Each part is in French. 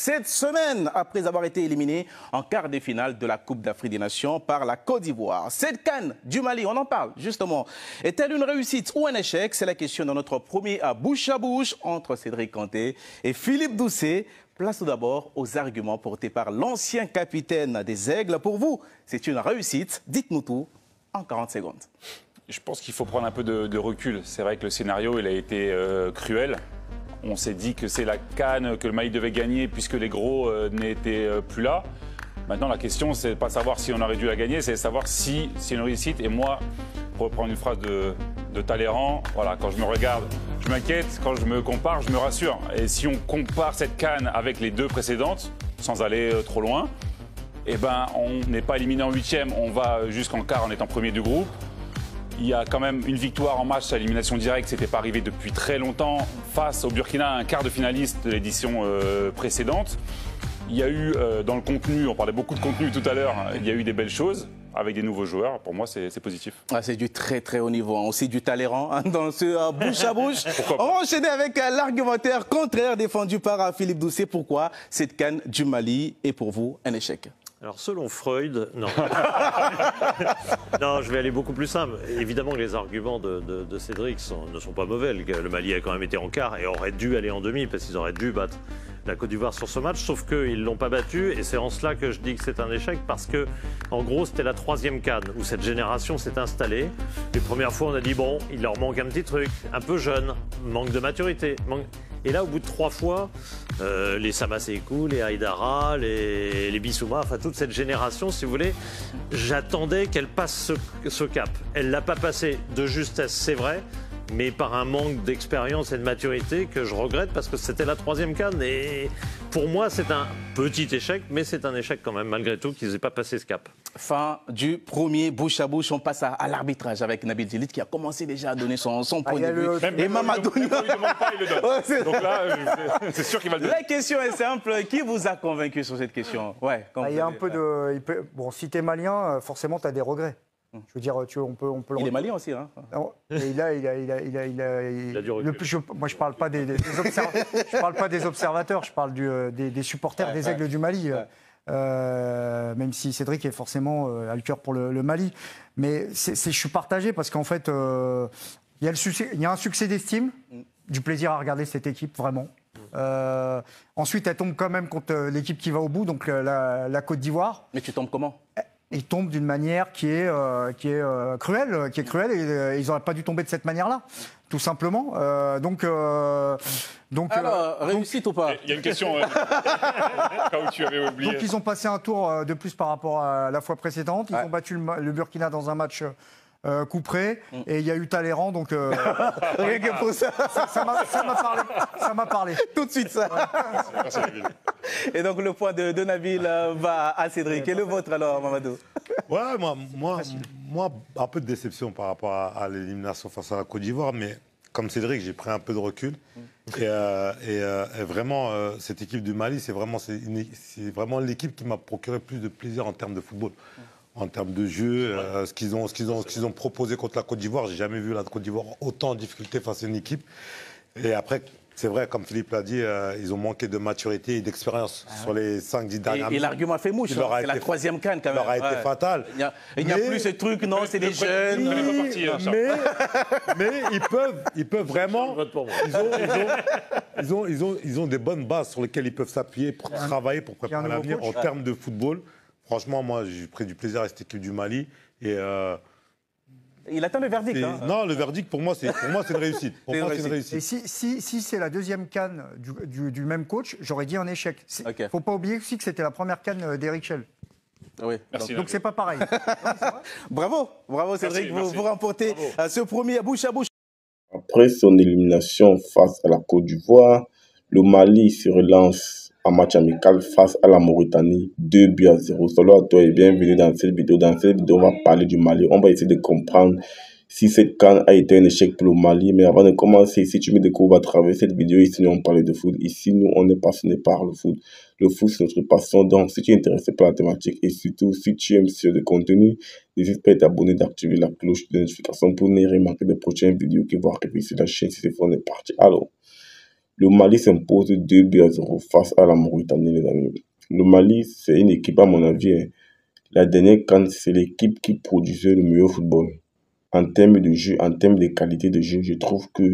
cette semaine après avoir été éliminé en quart de finale de la Coupe d'Afrique des Nations par la Côte d'Ivoire. Cette CAN du Mali, on en parle justement. Est-elle une réussite ou un échec? C'est la question dans notre premier à bouche entre Cédric Kanté et Philippe Doucet. Place tout d'abord aux arguments portés par l'ancien capitaine des Aigles. Pour vous, c'est une réussite. Dites-nous tout en 40 secondes. Je pense qu'il faut prendre un peu de recul. C'est vrai que le scénario, il a été cruel. On s'est dit que c'est la CAN que le Mali devait gagner puisque les gros n'étaient plus là. Maintenant, la question, c'est pas savoir si on aurait dû la gagner, c'est savoir si c'est une réussite. Et moi, pour reprendre une phrase de Talleyrand, voilà, quand je me regarde, je m'inquiète. Quand je me compare, je me rassure. Et si on compare cette CAN avec les deux précédentes, sans aller trop loin, eh ben, on n'est pas éliminé en huitième, on va jusqu'en quart en étant premier du groupe. Il y a quand même une victoire en match à élimination directe, ce n'était pas arrivé depuis très longtemps, face au Burkina, un quart de finaliste de l'édition précédente. Il y a eu dans le contenu, on parlait beaucoup de contenu tout à l'heure, il y a eu des belles choses avec des nouveaux joueurs. Pour moi, c'est positif. Ah, c'est du très très haut niveau, aussi du Talleyrand dans ce bouche à bouche. On va enchaîner avec l'argumentaire contraire défendu par Philippe Doucet. Pourquoi cette CAN du Mali est pour vous un échec? Alors, selon Freud, non. Non, je vais aller beaucoup plus simple. Évidemment que les arguments de Cédric ne sont pas mauvais. Le Mali a quand même été en quart et aurait dû aller en demi parce qu'ils auraient dû battre la Côte d'Ivoire sur ce match, sauf qu'ils ne l'ont pas battu. Et c'est en cela que je dis que c'est un échec parce que, en gros, c'était la troisième CAN où cette génération s'est installée. Les premières fois, on a dit, bon, il leur manque un petit truc, un peu jeune, manque de maturité. Et là, au bout de 3 fois, les Samasekou, les Haïdara, les Bissouma, enfin toute cette génération, si vous voulez, j'attendais qu'elle passe ce cap. Elle ne l'a pas passé de justesse, c'est vrai, mais par un manque d'expérience et de maturité que je regrette parce que c'était la troisième CAN. Et pour moi, c'est un petit échec, mais c'est un échec quand même, malgré tout, qu'ils n'aient pas passé ce cap. Fin du premier bouche à bouche. On passe à l'arbitrage avec Nabil Djellit qui a commencé déjà à donner son point de vue. Et Mamadou. Il ne demande pas, il le donne. Ouais, donc là, c'est sûr qu'il va le donner. La question est simple. Qui vous a convaincu sur cette question? Ouais, il y a un peu de. Bon, si tu es malien, forcément, tu as des regrets. Je veux dire, on peut le... Il est malien aussi, hein. Et il a du recul. Moi, je parle pas je parle pas des observateurs, je parle des supporters des Aigles du Mali. Même si Cédric est forcément à le cœur pour le Mali. Mais je suis partagé parce qu'en fait, il y a un succès d'estime, du plaisir à regarder cette équipe, vraiment. Ensuite, elle tombe quand même contre l'équipe qui va au bout, donc la Côte d'Ivoire. Mais tu tombes comment? Ils tombent d'une manière qui est cruelle, et ils n'auraient pas dû tomber de cette manière-là, tout simplement. Donc, réussite ou pas? Il y a une question, quand tu avais oublié. Donc ils ont passé un tour de plus par rapport à la fois précédente. Ils ont battu le Burkina dans un match couperé, et il y a eu Talleyrand, donc rien que pour ça. Ça m'a parlé. Tout de suite ça. Merci, Nabil. Et donc le point de Nabil va à Cédric. Et le vôtre alors, Mamadou? Ouais, moi, un peu de déception par rapport à l'élimination face à la Côte d'Ivoire, mais comme Cédric, j'ai pris un peu de recul. Et vraiment, cette équipe du Mali, c'est vraiment l'équipe qui m'a procuré plus de plaisir en termes de football. En termes de jeu, ce qu'ils ont proposé contre la Côte d'Ivoire, j'ai jamais vu la Côte d'Ivoire autant en difficulté face à une équipe. Et après, c'est vrai, comme Philippe l'a dit, ils ont manqué de maturité et d'expérience sur les 5-10 dernières minutes. Et l'argument fait mouche, c'est la troisième CAN quand même. Il leur a été fatal. Il n'y a plus ce truc, non, c'est des jeunes. Mais ils peuvent vraiment. Ils ont des bonnes bases sur lesquelles ils peuvent s'appuyer pour travailler, pour préparer l'avenir en termes de football. Franchement, moi, j'ai pris du plaisir à cette équipe du Mali. Et il attend le verdict. Non, le verdict, pour moi, c'est une réussite. Pour moi, c'est une réussite. Et si c'est la deuxième CAN du même coach, j'aurais dit un échec. Il ne faut pas oublier aussi que c'était la première CAN d'Eric Schell. Oui. Merci, donc c'est pas pareil. Bravo Cédric, vous remportez ce premier bouche à bouche. Après son élimination face à la Côte d'Ivoire, le Mali se relance en match amical face à la Mauritanie, 2-0. Salut à toi et bienvenue dans cette vidéo. Dans cette vidéo, on va parler du Mali. On va essayer de comprendre si cette CAN a été un échec pour le Mali. Mais avant de commencer, si tu me découvres à travers cette vidéo, ici nous on parle de foot. Ici nous on est passionné par le foot. Le foot c'est notre passion. Donc si tu es intéressé par la thématique et surtout si tu aimes ce contenu, n'hésite pas à t'abonner, d'activer la cloche de notification pour ne rien manquer des prochaines vidéos qui vont arriver sur la chaîne. Si c'est fait, on est parti. Alors, Le Mali s'impose 2-0 face à la Mauritanie, les amis. Le Mali, c'est une équipe, à mon avis, hein. La dernière CAN, c'est l'équipe qui produisait le meilleur football. En termes de jeu, en termes de qualité de jeu, je trouve que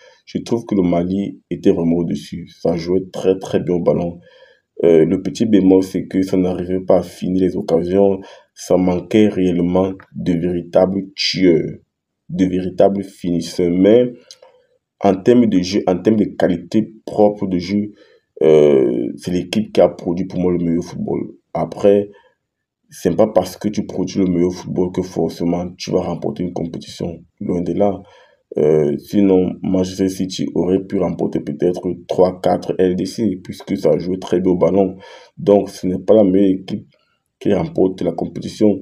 le Mali était vraiment au-dessus. Ça jouait très très bien au ballon. Le petit bémol, c'est que ça n'arrivait pas à finir les occasions. Ça manquait réellement de véritables tueurs, de véritables finisseurs. Mais en termes de jeu, en termes de qualité propre de jeu, c'est l'équipe qui a produit pour moi le meilleur football. Après, c'est pas parce que tu produis le meilleur football que forcément tu vas remporter une compétition. Loin de là. Sinon, Manchester City aurait pu remporter peut-être 3-4 LDC puisque ça jouait très bien au ballon. Donc, ce n'est pas la meilleure équipe qui remporte la compétition.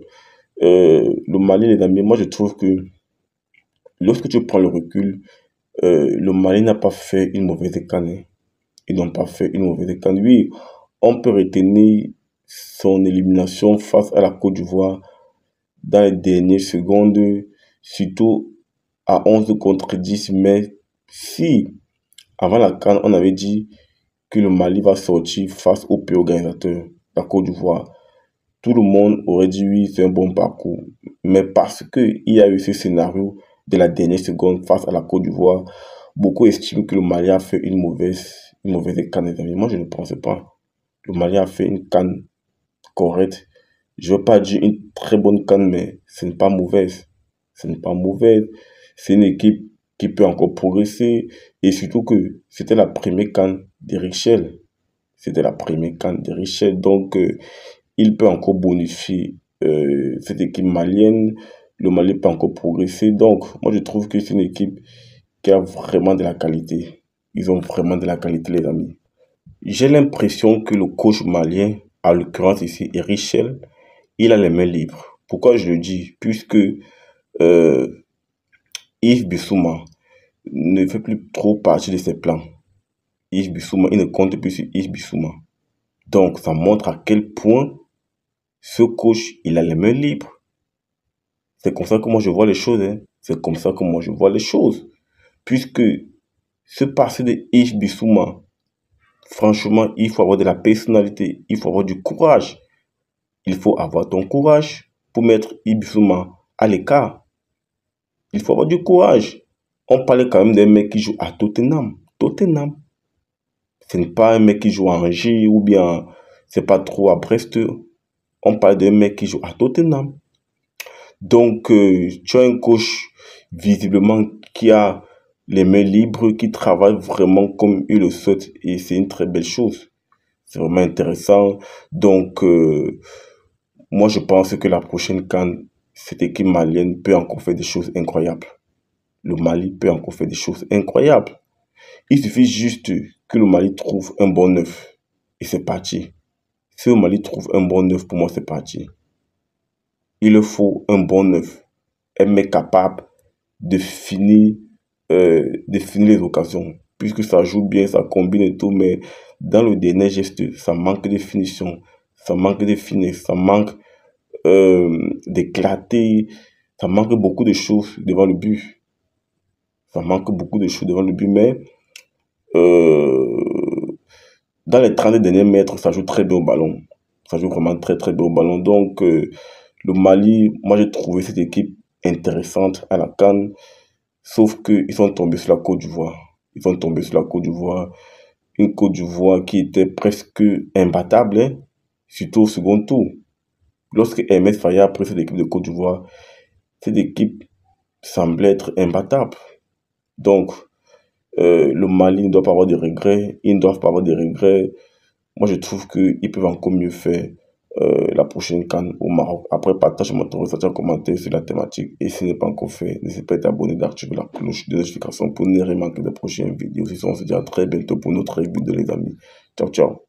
Le Mali, les amis, moi je trouve que lorsque tu prends le recul, le Mali n'a pas fait une mauvaise CAN. Ils n'ont pas fait une mauvaise CAN. Oui, on peut retenir son élimination face à la Côte d'Ivoire dans les dernières secondes, surtout à 11 contre 10, mais si avant la CAN, on avait dit que le Mali va sortir face au pays organisateur, la Côte d'Ivoire, tout le monde aurait dit oui, c'est un bon parcours. Mais parce qu'il y a eu ce scénario de la dernière seconde face à la Côte d'Ivoire, beaucoup estiment que le Mali a fait une mauvaise CAN, les amis. Moi, je ne pense pas. Le Mali a fait une CAN correcte. Je ne veux pas dire une très bonne CAN, mais ce n'est pas mauvaise. Ce n'est pas mauvaise. C'est une équipe qui peut encore progresser. Et surtout que c'était la première CAN d'Eric Chelle. C'était la première CAN d'Eric Chelle. Donc, il peut encore bonifier cette équipe malienne. Le Mali peut encore progresser. Donc, moi, je trouve que c'est une équipe qui a vraiment de la qualité. Ils ont vraiment de la qualité, les amis. J'ai l'impression que le coach malien, à l'occurrence ici, Eric Chelle, il a les mains libres. Pourquoi je le dis? Puisque Yves Bissouma ne fait plus trop partie de ses plans. Yves Bissouma, il ne compte plus sur Yves Bissouma. Donc, ça montre à quel point ce coach, il a les mains libres. C'est comme ça que moi je vois les choses. Hein. C'est comme ça que moi je vois les choses. Puisque ce passé de Yves Bissouma, franchement, il faut avoir de la personnalité, il faut avoir du courage. Il faut avoir ton courage pour mettre Yves Bissouma à l'écart. Il faut avoir du courage. On parlait quand même d'un mec qui joue à Tottenham. Tottenham. Ce n'est pas un mec qui joue à Angers ou bien c'est pas trop à Brest. On parle d'un mec qui joue à Tottenham. Donc, tu as un coach visiblement qui a les mains libres, qui travaille vraiment comme il le souhaite. Et c'est une très belle chose. C'est vraiment intéressant. Donc, moi, je pense que la prochaine CAN, cette équipe malienne peut encore faire des choses incroyables. Le Mali peut encore faire des choses incroyables. Il suffit juste que le Mali trouve un bon neuf. Et c'est parti. Si le Mali trouve un bon neuf, pour moi, c'est parti. Il faut un bon neuf. Un mec capable de finir les occasions. Puisque ça joue bien, ça combine et tout, mais dans le dernier geste, ça manque de finition. Ça manque de finesse. Ça manque d'éclater. Ça manque beaucoup de choses devant le but. Ça manque beaucoup de choses devant le but, mais dans les 30 derniers mètres, ça joue très bien au ballon. Ça joue vraiment très très bien au ballon. Donc, le Mali, moi j'ai trouvé cette équipe intéressante à la CAN, sauf qu'ils sont tombés sur la Côte d'Ivoire. Ils sont tombés sur la Côte d'Ivoire. Une Côte d'Ivoire qui était presque imbattable, hein, surtout au second tour. Lorsque Hermès Faye a pris cette équipe de Côte d'Ivoire, cette équipe semblait être imbattable. Donc, le Mali ne doit pas avoir de regrets. Ils ne doivent pas avoir de regrets. Moi, je trouve qu'ils peuvent encore mieux faire la prochaine CAN au Maroc. Après, partage-moi ton ressenti en commentaire sur la thématique. Et si ce n'est pas encore fait, n'hésite pas à t'abonner, d'activer la cloche de notification pour ne rien manquer des prochaines vidéos. Sinon, on se dit à très bientôt pour notre vidéo, les amis. Ciao, ciao.